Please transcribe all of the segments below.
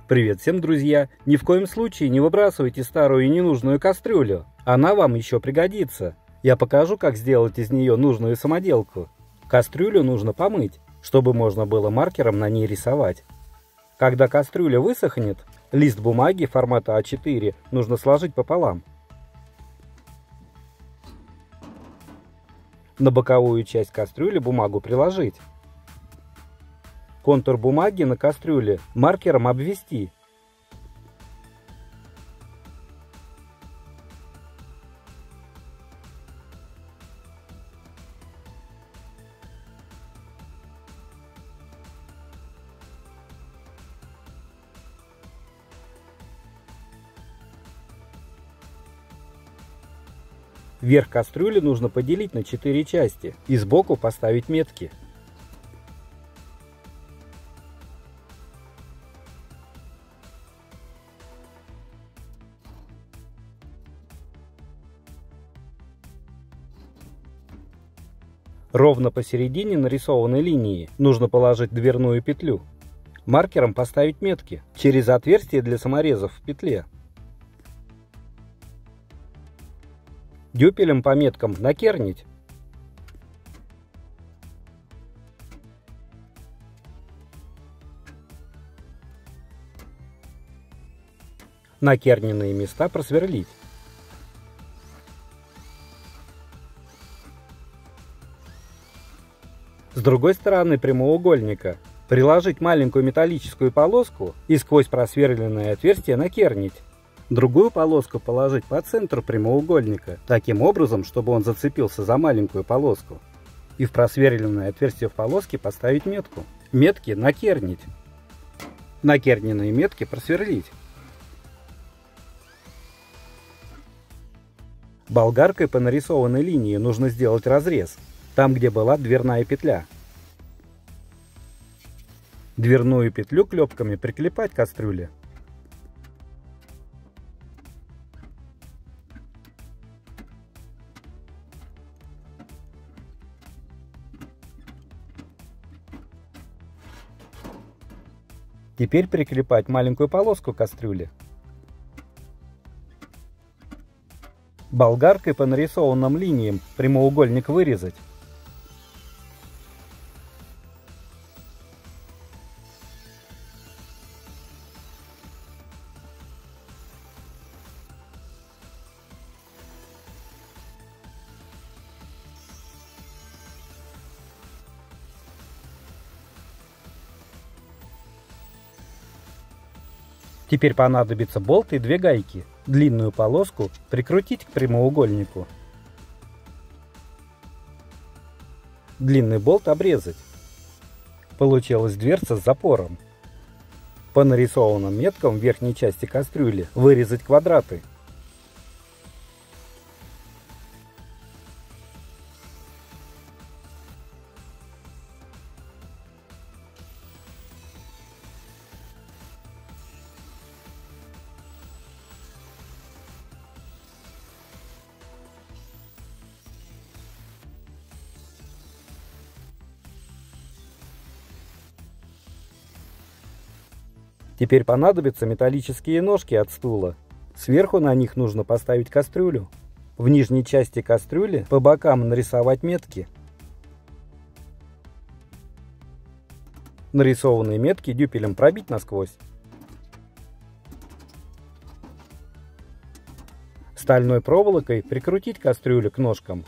Привет всем, друзья! Ни в коем случае не выбрасывайте старую и ненужную кастрюлю. Она вам еще пригодится. Я покажу, как сделать из нее нужную самоделку. Кастрюлю нужно помыть, чтобы можно было маркером на ней рисовать. Когда кастрюля высохнет, лист бумаги формата А4 нужно сложить пополам. На боковую часть кастрюли бумагу приложить. Контур бумаги на кастрюле маркером обвести. Верх кастрюли нужно поделить на 4 части и сбоку поставить метки. Ровно посередине нарисованной линии нужно положить дверную петлю. Маркером поставить метки через отверстие для саморезов в петле. Дюпелем по меткам накернить. Накерненные места просверлить. С другой стороны прямоугольника приложить маленькую металлическую полоску и сквозь просверленное отверстие накернить. Другую полоску положить по центру прямоугольника, таким образом, чтобы он зацепился за маленькую полоску. И в просверленное отверстие в полоске поставить метку. Метки накернить. Накерненные метки просверлить. Болгаркой по нарисованной линии нужно сделать разрез, там, где была дверная петля. Дверную петлю клепками приклепать к кастрюле. Теперь приклепать маленькую полоску к кастрюле. Болгаркой по нарисованным линиям прямоугольник вырезать. Теперь понадобится болт и 2 гайки. Длинную полоску прикрутить к прямоугольнику. Длинный болт обрезать. Получилась дверца с запором. По нарисованным меткам в верхней части кастрюли вырезать квадраты. Теперь понадобятся металлические ножки от стула. Сверху на них нужно поставить кастрюлю. В нижней части кастрюли по бокам нарисовать метки. Нарисованные метки дюпелем пробить насквозь. Стальной проволокой прикрутить кастрюлю к ножкам.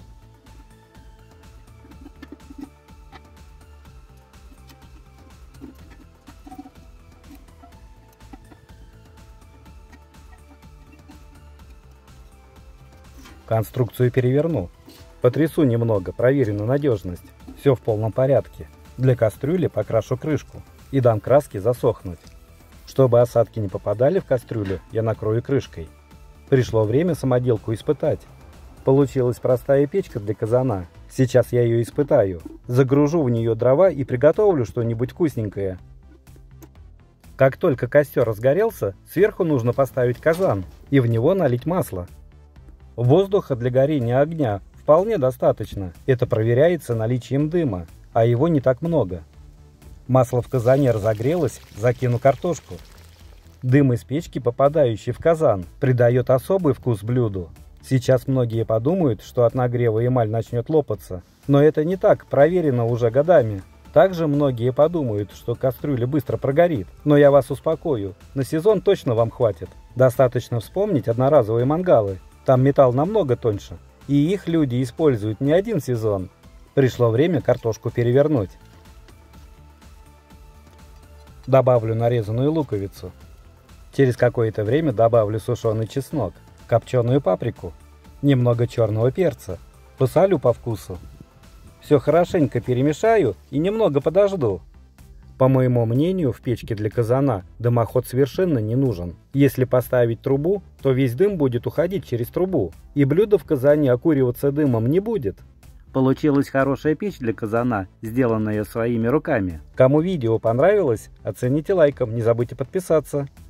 Конструкцию переверну. Потрясу немного, проверю на надежность. Все в полном порядке. Для кастрюли покрашу крышку и дам краске засохнуть. Чтобы осадки не попадали в кастрюлю, я накрою крышкой. Пришло время самоделку испытать. Получилась простая печка для казана. Сейчас я ее испытаю. Загружу в нее дрова и приготовлю что-нибудь вкусненькое. Как только костер разгорелся, сверху нужно поставить казан и в него налить масло. Воздуха для горения огня вполне достаточно. Это проверяется наличием дыма, а его не так много. Масло в казане разогрелось, закину картошку. Дым из печки, попадающий в казан, придает особый вкус блюду. Сейчас многие подумают, что от нагрева эмаль начнет лопаться, но это не так, проверено уже годами. Также многие подумают, что кастрюля быстро прогорит, но я вас успокою, на сезон точно вам хватит. Достаточно вспомнить одноразовые мангалы, там металл намного тоньше, и их люди используют не один сезон. Пришло время картошку перевернуть. Добавлю нарезанную луковицу. Через какое-то время добавлю сушеный чеснок, копченую паприку, немного черного перца, посолю по вкусу. Все хорошенько перемешаю и немного подожду. По моему мнению, в печке для казана дымоход совершенно не нужен. Если поставить трубу, то весь дым будет уходить через трубу, и блюдо в казане окуриваться дымом не будет. Получилась хорошая печь для казана, сделанная своими руками. Кому видео понравилось, оцените лайком, не забудьте подписаться.